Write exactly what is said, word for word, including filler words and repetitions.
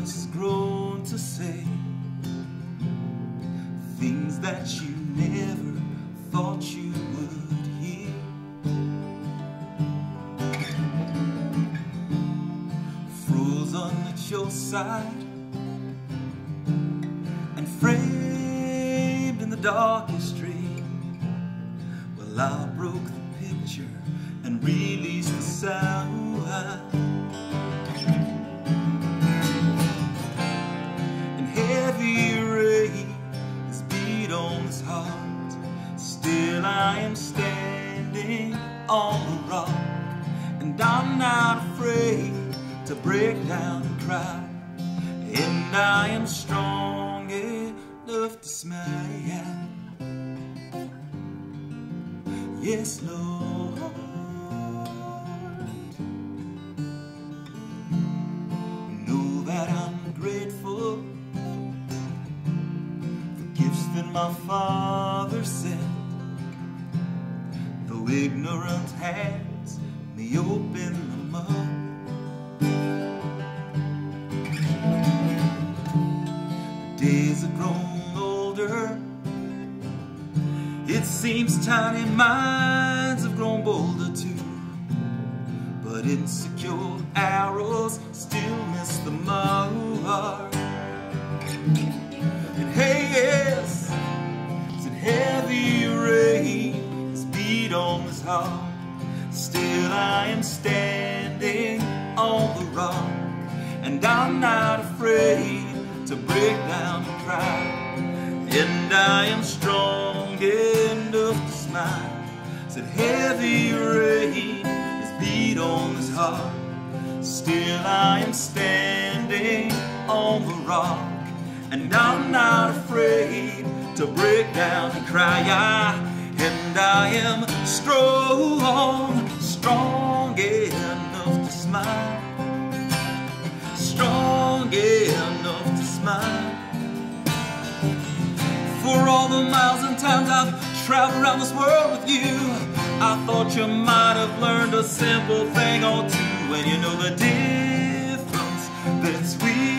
silence has grown to say things that you never thought you would hear. Frozen at your side and framed in the darkest dream, well, I broke the picture and released the sound. And heavy rain is beat on his heart. Still I am standing on the rock, and I'm not afraid to break down and cry. And I am strong enough to smile. Yes, Lord. Know that I'm grateful for gifts that my Father sent, though ignorant hands may open them up. Days have grown older, it seems tiny minds have grown bolder too, but insecure arrows still miss the mark. And hey, yes, it's a heavy rain is beat on his heart. Still I am standing on the rock, and I'm not afraid to break down and cry. And I am strong enough to smile. Said heavy rain is beat on his heart. Still I am standing on the rock, and I'm not afraid to break down and cry. I, and I am strong, strong enough to smile. Strong enough to smile. For all the miles and times I've traveled around this world with you, I thought you might have learned a simple thing or two. And you know the difference between